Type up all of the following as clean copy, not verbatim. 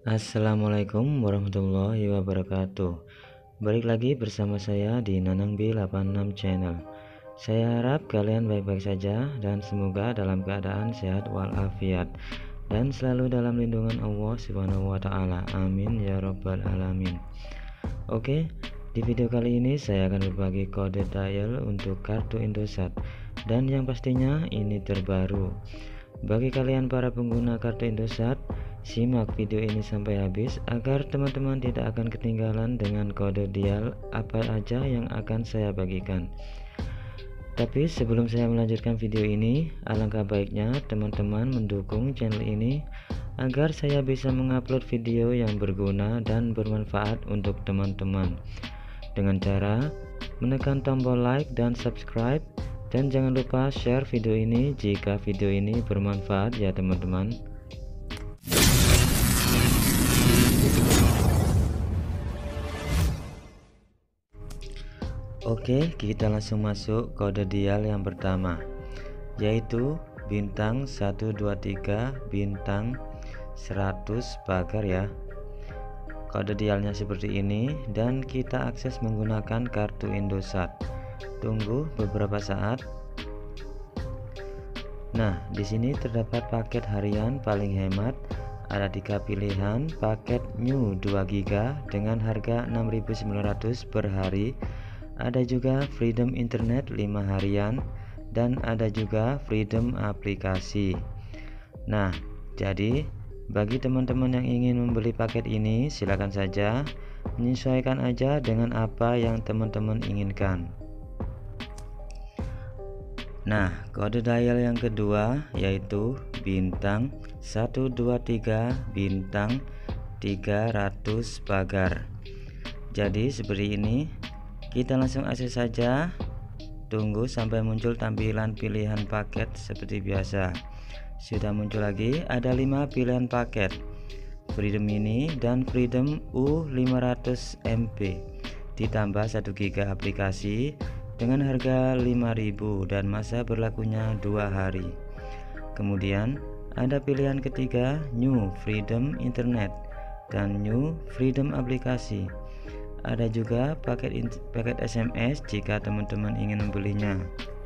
Assalamualaikum warahmatullahi wabarakatuh. Balik lagi bersama saya di Nanang B86 channel. Saya harap kalian baik-baik saja dan semoga dalam keadaan sehat walafiat dan selalu dalam lindungan Allah Subhanahu wa taala. Amin ya rabbal alamin. Oke, di video kali ini saya akan berbagi kode dial untuk kartu Indosat, dan yang pastinya ini terbaru. Bagi kalian para pengguna kartu Indosat, simak video ini sampai habis agar teman-teman tidak akan ketinggalan dengan kode dial apa aja yang akan saya bagikan. Tapi sebelum saya melanjutkan video ini, alangkah baiknya teman-teman mendukung channel ini agar saya bisa mengupload video yang berguna dan bermanfaat untuk teman-teman dengan cara menekan tombol like dan subscribe, dan jangan lupa share video ini jika video ini bermanfaat ya teman-teman. Oke, kita langsung masuk kode dial yang pertama, yaitu bintang 123 bintang 100 pagar ya. Kode dialnya seperti ini dan kita akses menggunakan kartu Indosat. Tunggu beberapa saat. Nah, di sini terdapat paket harian paling hemat. Ada 3 pilihan, paket new 2 GB dengan harga 6.900 per hari. Ada juga Freedom Internet 5 harian dan ada juga Freedom aplikasi. Nah, jadi bagi teman-teman yang ingin membeli paket ini, silakan saja menyesuaikan aja dengan apa yang teman-teman inginkan. Nah, kode dial yang kedua yaitu bintang 123 bintang 300 pagar. Jadi seperti ini, kita langsung akses saja. Tunggu sampai muncul tampilan pilihan paket seperti biasa. Sudah muncul lagi, ada 5 pilihan paket, Freedom Mini dan Freedom U500 MP ditambah 1 GB aplikasi dengan harga 5.000 dan masa berlakunya 2 hari. Kemudian ada pilihan ketiga, New Freedom Internet dan New Freedom aplikasi. Ada juga paket SMS jika teman-teman ingin membelinya.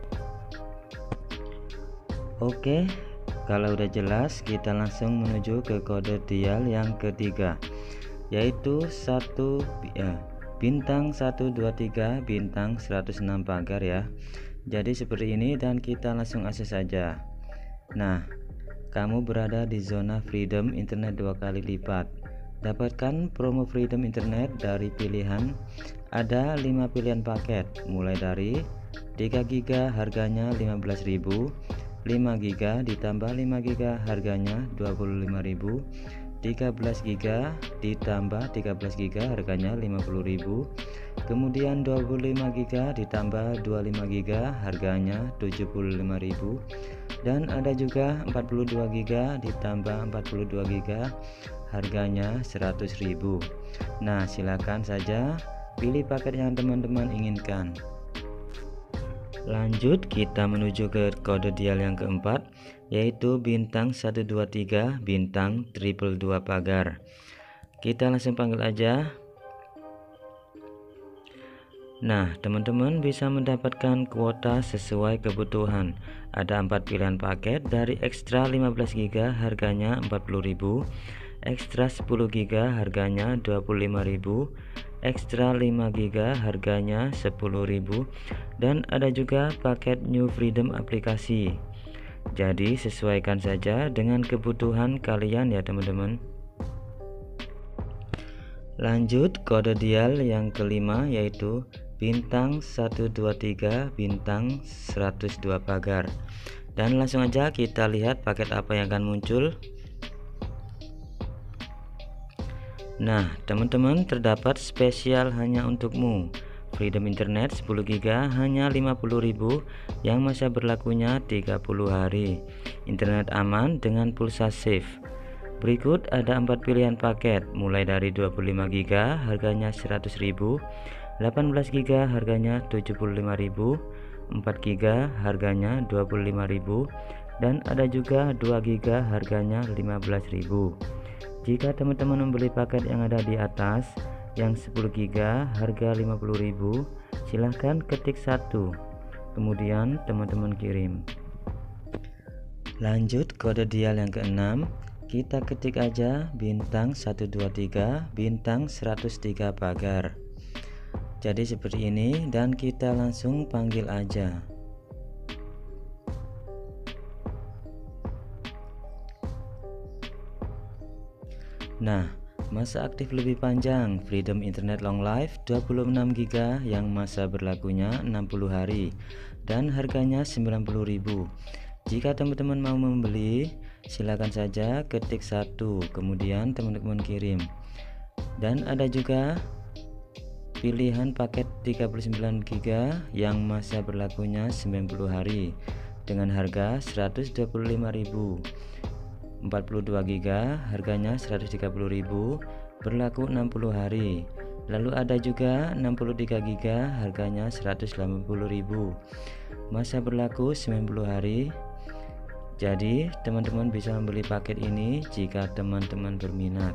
Oke, kalau udah jelas, kita langsung menuju ke kode dial yang ketiga, yaitu bintang 123 bintang 106 pagar ya. Jadi seperti ini dan kita langsung akses saja. Nah, kamu berada di zona Freedom Internet 2 kali lipat. Dapatkan promo Freedom Internet dari pilihan, ada 5 pilihan paket mulai dari 3 GB harganya 15.000, 5 GB ditambah 5 GB harganya 25.000, 13 GB ditambah 13 GB harganya 50.000, kemudian 25 GB ditambah 25 GB harganya 75.000, dan ada juga 42 GB ditambah 42 GB harganya 100.000. Nah, silakan saja pilih paket yang teman-teman inginkan. Lanjut, kita menuju ke kode dial yang keempat, yaitu bintang 123 bintang 222 pagar. Kita langsung panggil aja. Nah, teman-teman bisa mendapatkan kuota sesuai kebutuhan. Ada 4 pilihan paket, dari ekstra 15 GB harganya 40.000, ekstra 10 GB harganya 25.000, ekstra 5 GB harganya 10.000, dan ada juga paket New Freedom aplikasi. Jadi sesuaikan saja dengan kebutuhan kalian ya teman-teman. Lanjut, kode dial yang kelima yaitu bintang 123 bintang 102 pagar. Dan langsung aja kita lihat paket apa yang akan muncul. Nah, teman-teman, terdapat spesial hanya untukmu. Freedom Internet 10 GB hanya 50.000 yang masa berlakunya 30 hari. Internet aman dengan pulsa safe. Berikut ada 4 pilihan paket mulai dari 25 GB harganya 100.000, 18 GB harganya 75.000, 4 GB harganya 25.000, dan ada juga 2 GB harganya 15.000. Jika teman-teman membeli paket yang ada di atas yang 10 GB harga 50.000, silahkan ketik 1, kemudian teman-teman kirim. Lanjut kode dial yang ke-6, kita ketik aja bintang 123 bintang 103 pagar. Jadi seperti ini, dan kita langsung panggil aja. Nah, masa aktif lebih panjang Freedom Internet Long Life 26 GB yang masa berlakunya 60 hari dan harganya 90.000. Jika teman-teman mau membeli, silakan saja ketik 1, kemudian teman-teman kirim. Dan ada juga pilihan paket 39 GB yang masa berlakunya 90 hari dengan harga 125.000. 42 GB harganya 130.000, berlaku 60 hari. Lalu ada juga 63 GB harganya 180.000, masa berlaku 90 hari. Jadi teman-teman bisa membeli paket ini jika teman-teman berminat.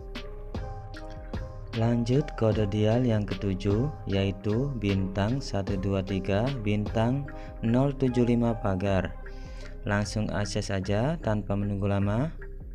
Lanjut kode dial yang ke-7, yaitu bintang 123 bintang 075 pagar. Langsung akses aja tanpa menunggu lama.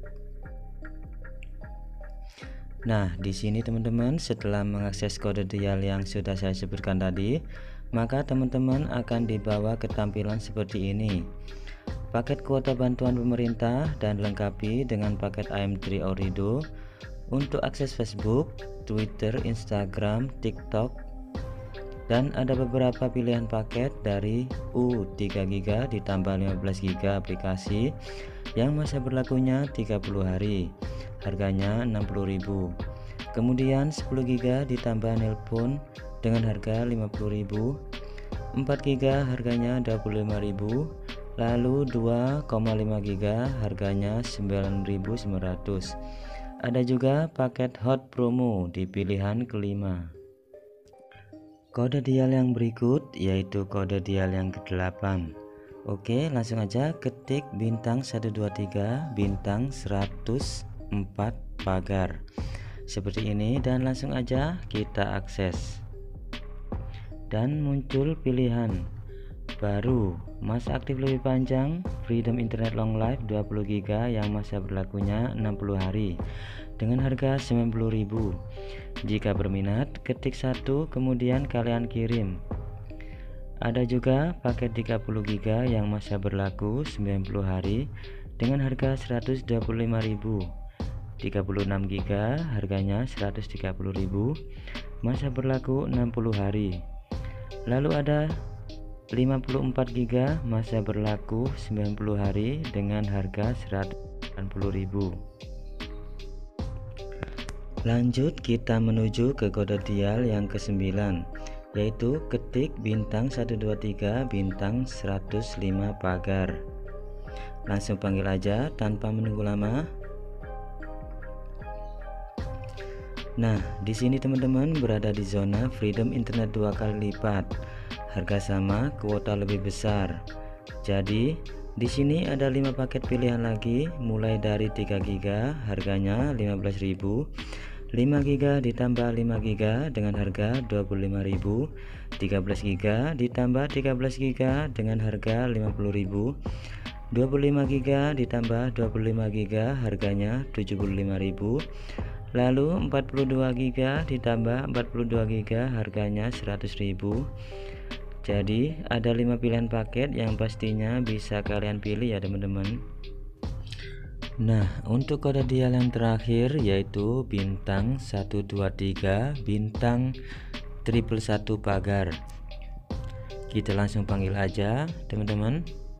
Nah, di sini teman-teman, setelah mengakses kode dial yang sudah saya sebutkan tadi, maka teman-teman akan dibawa ke tampilan seperti ini. Paket kuota bantuan pemerintah dan lengkapi dengan paket AM3 Orido untuk akses Facebook, Twitter, Instagram, TikTok, dan ada beberapa pilihan paket dari U3 GB ditambah 15 GB aplikasi yang masa berlakunya 30 hari, harganya 60.000. Kemudian 10 GB ditambah nelpon dengan harga 50.000, 4 GB harganya 25.000, lalu 2,5 GB harganya 9.900. Ada juga paket hot promo di pilihan kelima. Kode dial yang berikut yaitu kode dial yang ke-8. Oke, langsung aja ketik bintang 123 bintang 104 pagar seperti ini, dan langsung aja kita akses. Dan muncul pilihan baru, masa aktif lebih panjang Freedom Internet Long Life 20 GB yang masa berlakunya 60 hari dengan harga 90.000. Jika berminat, ketik 1, kemudian kalian kirim. Ada juga paket 30 GB yang masa berlaku 90 hari dengan harga 125.000. 36 GB harganya 130.000, masa berlaku 60 hari. Lalu ada 54 GB masa berlaku 90 hari dengan harga 180.000. Lanjut kita menuju ke kode dial yang ke-9, yaitu ketik bintang 123 bintang 105 pagar. Langsung panggil aja tanpa menunggu lama. Nah, di sini teman-teman berada di zona Freedom Internet 2 kali lipat. Harga sama, kuota lebih besar. Jadi di sini ada 5 paket pilihan lagi, mulai dari 3 GB harganya 15.000, 5 GB ditambah 5 GB dengan harga 25.000, 13 GB ditambah 13 GB dengan harga 50.000, 25 GB ditambah 25 GB harganya 75.000, lalu 42 GB ditambah 42 GB harganya 100.000. Jadi ada 5 pilihan paket yang pastinya bisa kalian pilih ya teman-teman. Nah, untuk kode dial yang terakhir yaitu bintang 123 bintang 111 pagar. Kita langsung panggil aja teman-teman.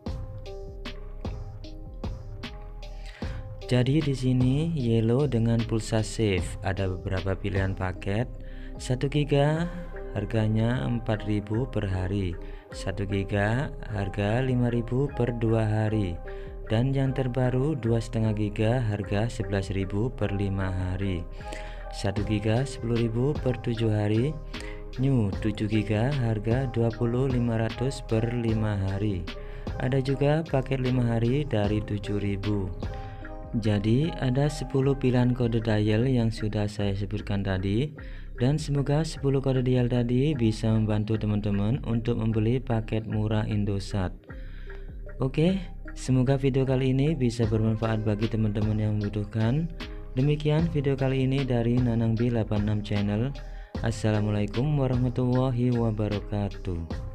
Jadi di sini yellow dengan pulsa save, ada beberapa pilihan paket. 1 GB harganya 4.000 per hari, 1 GB harga 5.000 per 2 hari, dan yang terbaru 2,5 GB harga 11.000 per 5 hari, 1 GB 10.000 per 7 hari, new 7 GB harga 20.500 per 5 hari. Ada juga paket 5 hari dari 7.000. Jadi ada 10 pilihan kode dial yang sudah saya sebutkan tadi, dan semoga 10 kode dial tadi bisa membantu teman-teman untuk membeli paket murah Indosat. Oke, semoga video kali ini bisa bermanfaat bagi teman-teman yang membutuhkan. Demikian video kali ini dari Nanang B86 Channel. Assalamualaikum warahmatullahi wabarakatuh.